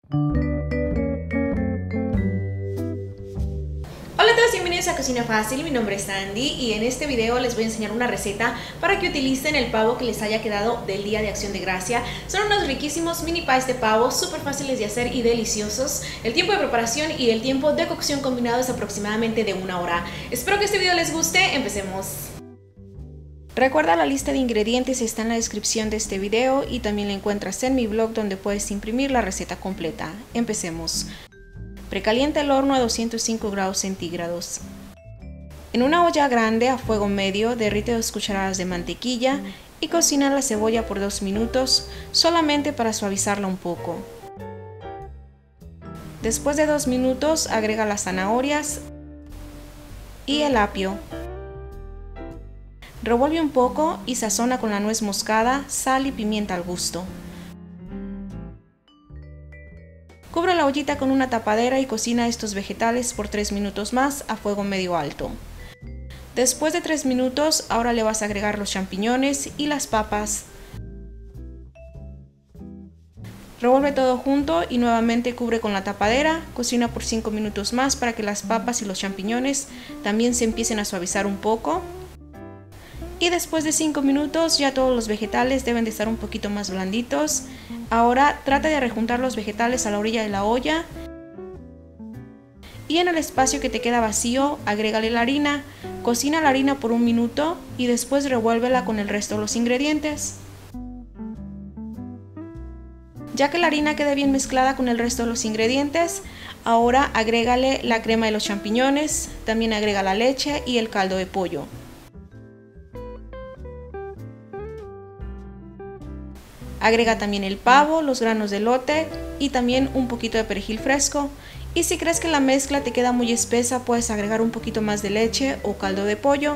Hola a todos, bienvenidos a Cocina Fácil, mi nombre es Sandy y en este video les voy a enseñar una receta para que utilicen el pavo que les haya quedado del Día de Acción de Gracia. Son unos riquísimos mini pies de pavo, súper fáciles de hacer y deliciosos. El tiempo de preparación y el tiempo de cocción combinado es aproximadamente de 1 hora. Espero que este video les guste, empecemos. Recuerda, la lista de ingredientes está en la descripción de este video y también la encuentras en mi blog donde puedes imprimir la receta completa. Empecemos. Precalienta el horno a 205 grados centígrados. En una olla grande a fuego medio derrite 2 cucharadas de mantequilla y cocina la cebolla por 2 minutos solamente para suavizarla un poco. Después de 2 minutos agrega las zanahorias y el apio. Revuelve un poco y sazona con la nuez moscada, sal y pimienta al gusto. Cubre la ollita con una tapadera y cocina estos vegetales por 3 minutos más a fuego medio alto. Después de 3 minutos, ahora le vas a agregar los champiñones y las papas. Revuelve todo junto y nuevamente cubre con la tapadera, cocina por 5 minutos más para que las papas y los champiñones también se empiecen a suavizar un poco. Y después de 5 minutos ya todos los vegetales deben de estar un poquito más blanditos. Ahora trata de rejuntar los vegetales a la orilla de la olla. Y en el espacio que te queda vacío, agrégale la harina. Cocina la harina por 1 minuto y después revuélvela con el resto de los ingredientes. Ya que la harina quede bien mezclada con el resto de los ingredientes, ahora agrégale la crema de los champiñones, también agrega la leche y el caldo de pollo. Agrega también el pavo, los granos de elote y también un poquito de perejil fresco. Y si crees que la mezcla te queda muy espesa, puedes agregar un poquito más de leche o caldo de pollo.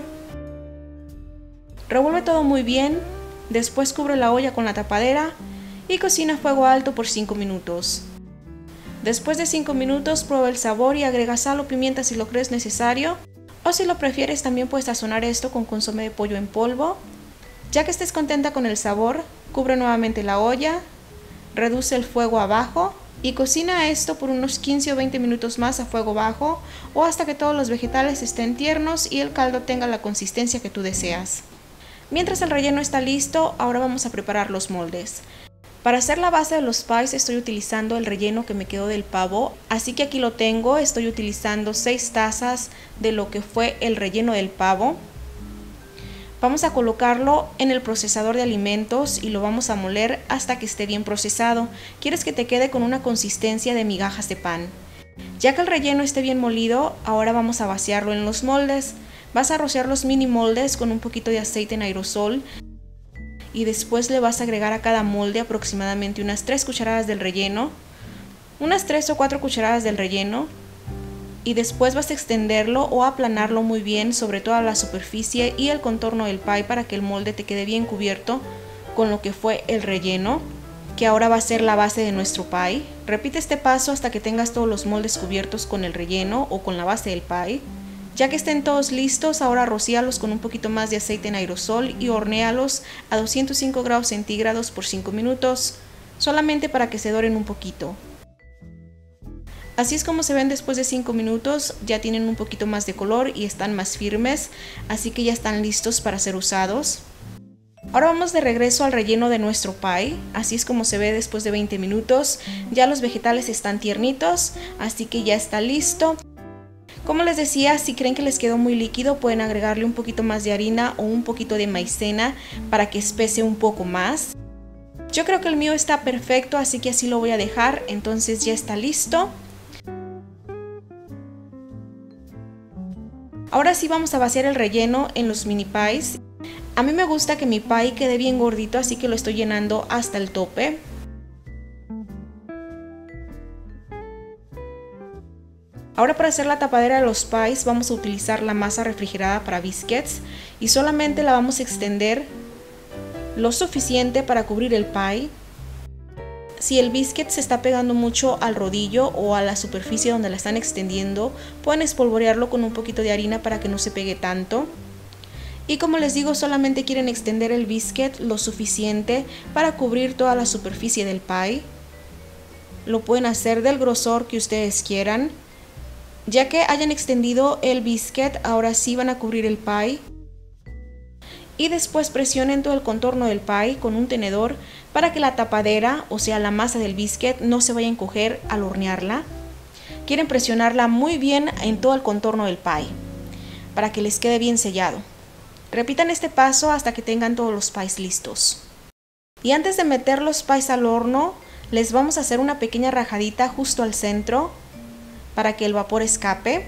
Revuelve todo muy bien, después cubre la olla con la tapadera y cocina a fuego alto por 5 minutos. Después de 5 minutos prueba el sabor y agrega sal o pimienta si lo crees necesario. O si lo prefieres también puedes sazonar esto con consomé de pollo en polvo. Ya que estés contenta con el sabor, cubre nuevamente la olla, reduce el fuego a bajo y cocina esto por unos 15 o 20 minutos más a fuego bajo o hasta que todos los vegetales estén tiernos y el caldo tenga la consistencia que tú deseas. Mientras el relleno está listo, ahora vamos a preparar los moldes. Para hacer la base de los pies estoy utilizando el relleno que me quedó del pavo, así que aquí lo tengo, estoy utilizando 6 tazas de lo que fue el relleno del pavo. Vamos a colocarlo en el procesador de alimentos y lo vamos a moler hasta que esté bien procesado. Quieres que te quede con una consistencia de migajas de pan. Ya que el relleno esté bien molido, ahora vamos a vaciarlo en los moldes. Vas a rociar los mini moldes con un poquito de aceite en aerosol y después le vas a agregar a cada molde aproximadamente unas 3 cucharadas del relleno, unas 3 o 4 cucharadas del relleno. Y después vas a extenderlo o aplanarlo muy bien sobre toda la superficie y el contorno del pie para que el molde te quede bien cubierto con lo que fue el relleno, que ahora va a ser la base de nuestro pie. Repite este paso hasta que tengas todos los moldes cubiertos con el relleno o con la base del pie. Ya que estén todos listos, ahora rocíalos con un poquito más de aceite en aerosol y hornéalos a 205 grados centígrados por 5 minutos, solamente para que se doren un poquito. Así es como se ven después de 5 minutos, ya tienen un poquito más de color y están más firmes, así que ya están listos para ser usados. Ahora vamos de regreso al relleno de nuestro pie, así es como se ve después de 20 minutos, ya los vegetales están tiernitos, así que ya está listo. Como les decía, si creen que les quedó muy líquido, pueden agregarle un poquito más de harina o un poquito de maicena para que espese un poco más. Yo creo que el mío está perfecto, así que así lo voy a dejar, entonces ya está listo. Ahora sí vamos a vaciar el relleno en los mini pies. A mí me gusta que mi pie quede bien gordito, así que lo estoy llenando hasta el tope. Ahora para hacer la tapadera de los pies vamos a utilizar la masa refrigerada para biscuits y solamente la vamos a extender lo suficiente para cubrir el pie. Si el biscuit se está pegando mucho al rodillo o a la superficie donde la están extendiendo, pueden espolvorearlo con un poquito de harina para que no se pegue tanto. Y como les digo, solamente quieren extender el biscuit lo suficiente para cubrir toda la superficie del pie. lo pueden hacer del grosor que ustedes quieran. Ya que hayan extendido el biscuit, ahora sí van a cubrir el pie. Y después presionen todo el contorno del pie con un tenedor para que la tapadera, o sea la masa del biscuit, no se vaya a encoger al hornearla. Quieren presionarla muy bien en todo el contorno del pie para que les quede bien sellado. Repitan este paso hasta que tengan todos los pies listos. Y antes de meter los pies al horno, les vamos a hacer una pequeña rajadita justo al centro para que el vapor escape.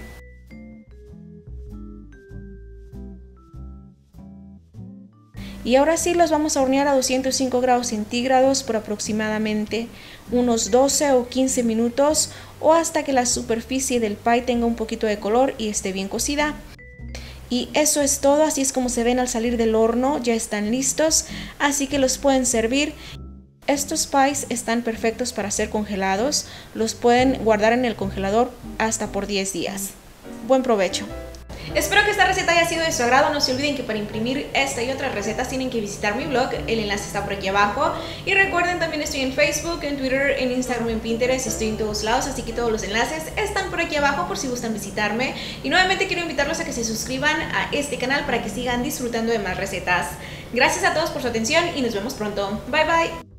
Y ahora sí los vamos a hornear a 205 grados centígrados por aproximadamente unos 12 o 15 minutos o hasta que la superficie del pie tenga un poquito de color y esté bien cocida. Y eso es todo, así es como se ven al salir del horno, ya están listos, así que los pueden servir. Estos pies están perfectos para ser congelados, los pueden guardar en el congelador hasta por 10 días. Buen provecho. Espero que esta receta haya sido de su agrado. No se olviden que para imprimir esta y otras recetas tienen que visitar mi blog, el enlace está por aquí abajo. Y recuerden, también estoy en Facebook, en Twitter, en Instagram, en Pinterest, estoy en todos lados, así que todos los enlaces están por aquí abajo por si gustan visitarme. Y nuevamente quiero invitarlos a que se suscriban a este canal para que sigan disfrutando de más recetas. Gracias a todos por su atención y nos vemos pronto. Bye bye.